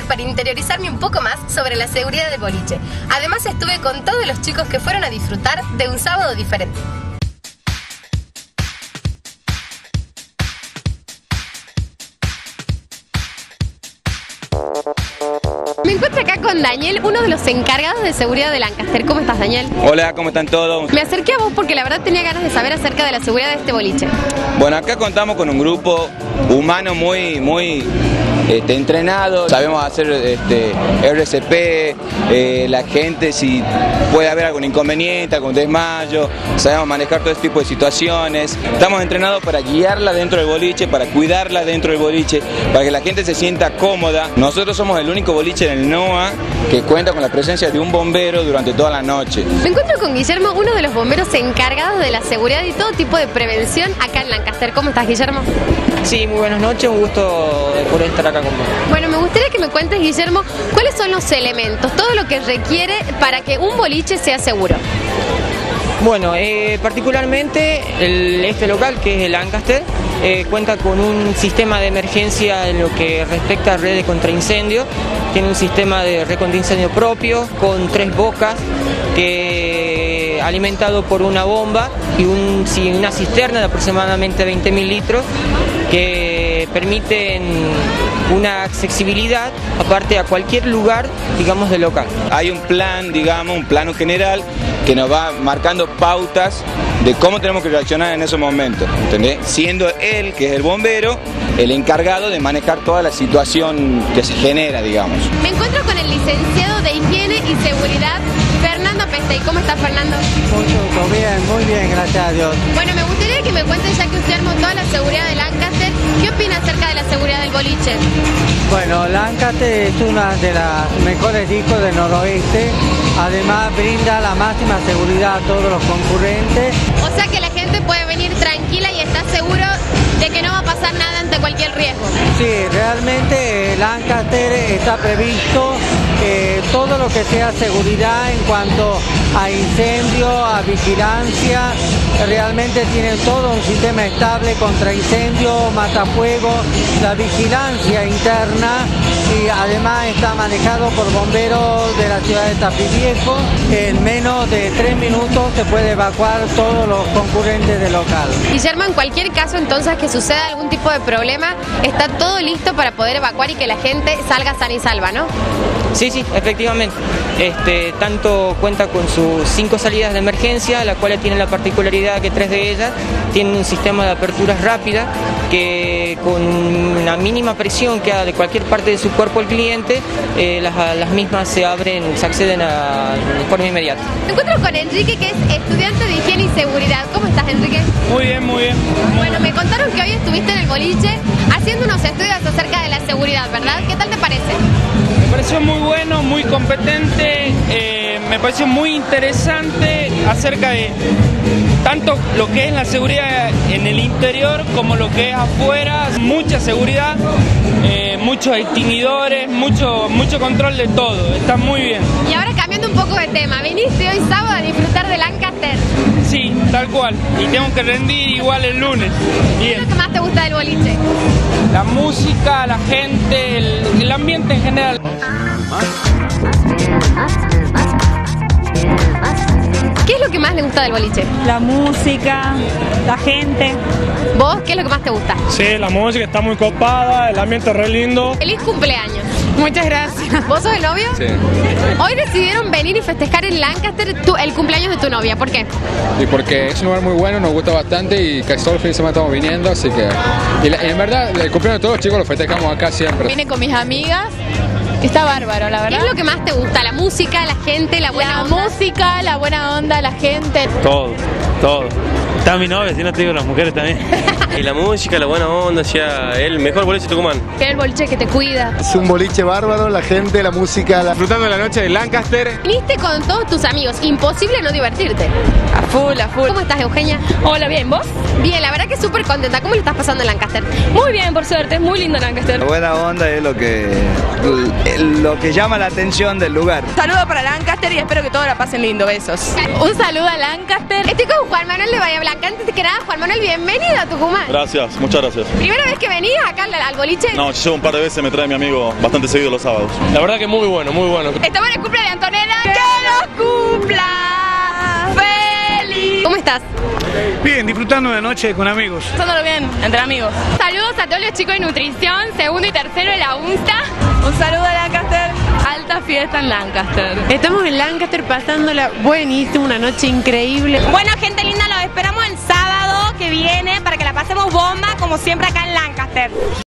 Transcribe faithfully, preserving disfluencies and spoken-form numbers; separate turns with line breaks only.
para interiorizarme un poco más sobre la seguridad del boliche. Además estuve con todos los chicos que fueron a disfrutar de un sábado diferente. Me encuentro acá con Daniel, uno de los encargados de seguridad de Lancaster. ¿Cómo estás, Daniel?
Hola, ¿cómo están todos?
Me acerqué a vos porque la verdad tenía ganas de saber acerca de la seguridad de este boliche.
Bueno, acá contamos con un grupo humano muy, muy este, entrenado. Sabemos hacer este, R C P, eh, la gente si puede haber algún inconveniente, algún desmayo. Sabemos manejar todo este tipo de situaciones. Estamos entrenados para guiarla dentro del boliche, para cuidarla dentro del boliche, para que la gente se sienta cómoda. Nosotros somos el único boliche en el NOA que cuenta con la presencia de un bombero durante toda la noche.
Me encuentro con Guillermo, uno de los bomberos encargados de la seguridad y todo tipo de prevención acá en Lancaster. ¿Cómo estás, Guillermo?
Sí, muy buenas noches, un gusto de poder estar acá con vos.
Bueno, me gustaría que me cuentes, Guillermo, cuáles son los elementos, todo lo que requiere para que un boliche sea seguro.
Bueno, eh, particularmente el, este local, que es el Lancaster, eh, cuenta con un sistema de emergencia en lo que respecta a redes contra incendio. Tiene un sistema de red contra incendio propio, con tres bocas, que alimentado por una bomba y un, una cisterna de aproximadamente veinte mil litros, que permiten una accesibilidad aparte a cualquier lugar, digamos, del local.
Hay un plan, digamos, un plano general que nos va marcando pautas de cómo tenemos que reaccionar en esos momentos, ¿entendés? Siendo él, que es el bombero, el encargado de manejar toda la situación que se genera, digamos.
Me encuentro con el licenciado de Higiene y Seguridad, Fernando Pestey. ¿Cómo está, Fernando?
Mucho, bien, muy bien, gracias a Dios.
Bueno, me gustaría que me cuentes, ya que usted armó toda la seguridad de Lancaster, ¿qué opina acerca de la seguridad del boliche?
Bueno, Lancaster es una de las mejores discos del noroeste, además brinda la máxima seguridad a todos los concurrentes.
O sea que la gente puede venir tranquila y está seguro de que no va a pasar nada ante cualquier riesgo.
Sí, realmente Lancaster está previsto eh, todo lo que sea seguridad en cuanto a incendio, a vigilancia. Realmente tiene todo un sistema estable contra incendio, matafuego, la vigilancia interna, y además está manejado por bomberos de la ciudad de Tapiviejo. En menos de tres minutos se puede evacuar todos los concurrentes del local.
Guillermo, en cualquier caso entonces que suceda algún tipo de problema, está todo listo para poder evacuar y que la gente salga sana y salva, ¿no?
Sí, sí, efectivamente. Este, tanto cuenta con sus cinco salidas de emergencia, las cuales tienen la particularidad que tres de ellas tienen un sistema de aperturas rápida, que con una mínima presión que haga de cualquier parte de su cuerpo el cliente, eh, las, las mismas se abren, se acceden a, de forma inmediata.
Me encuentro con Enrique, que es estudiante de Higiene y Seguridad. ¿Cómo estás, Enrique?
Muy bien, muy bien.
Bueno, me contaron que hoy estuviste en el boliche haciendo unos estudios acerca de la seguridad, ¿verdad? ¿Qué tal te parece?
Me pareció muy bueno, muy competente, eh, me pareció muy interesante acerca de tanto lo que es la seguridad en el interior como lo que es afuera. Mucha seguridad, eh, muchos extinguidores, mucho, mucho control de todo, está muy bien.
Y ahora cambiando un poco de tema, viniste hoy sábado a disfrutar de Lancaster.
Sí, tal cual, y tengo que rendir igual el lunes.
Bien. ¿Qué es lo que más te gusta del boliche?
La música, la gente, el, el ambiente en general.
¿Qué es lo que más le gusta del boliche?
La música, la gente.
¿Vos qué es lo que más te gusta?
Sí, la música está muy copada, el ambiente es re lindo.
¡Feliz cumpleaños!
Muchas gracias.
¿Vos sos el novio?
Sí.
Hoy decidieron venir y festejar en Lancaster tu, el cumpleaños de tu novia. ¿Por qué?
Y porque es un lugar muy bueno, nos gusta bastante y casi todo el fin de semana estamos viniendo, así que... Y, la, y en verdad, el cumpleaños de todos los chicos lo festejamos acá siempre.
Vine con mis amigas, está bárbaro, la verdad.
¿Qué es lo que más te gusta? ¿La música, la gente, la buena
la
onda?
La música, la buena onda, la gente.
Todo, todo. Está mi novia, si no te digo las mujeres también.
Y la música, la buena onda, o sea, el mejor boliche de Tucumán.
Que es el boliche que te cuida.
Es un boliche bárbaro, la gente, la música. La...
Disfrutando la noche de Lancaster.
Viniste con todos tus amigos, imposible no divertirte.
A full, a full.
¿Cómo estás, Eugenia?
Hola, bien, ¿vos?
Bien, la verdad que súper contenta. ¿Cómo le estás pasando en Lancaster?
Muy bien, por suerte, es muy lindo Lancaster.
La buena onda es lo que, lo que llama la atención del lugar.
Un saludo para Lancaster y espero que todos la pasen lindo, besos. Un saludo a Lancaster.
Estoy con Juan Manuel de Bahía Blanca. arranca. Antes que nada, Juan Manuel, bienvenido a Tucumán.
Gracias, muchas gracias.
¿Primera vez que venís acá al, al boliche?
No, yo llevo un par de veces, me trae mi amigo bastante seguido los sábados.
La verdad que muy bueno, muy bueno.
Estamos en el cumple de Antonella. ¡Que nos cumpla! ¡Feliz! ¿Cómo estás?
Bien, disfrutando de noche con amigos.
Pasándolo bien, entre amigos.
Saludos a todos los chicos de nutrición, segundo y tercero de la UNSTA.
Un saludo a Lancaster. Alta fiesta en Lancaster.
Estamos en Lancaster pasándola buenísimo, una noche increíble.
Bueno, gente linda, los esperamos el sábado que viene para que la pasemos bomba, como siempre acá en Lancaster.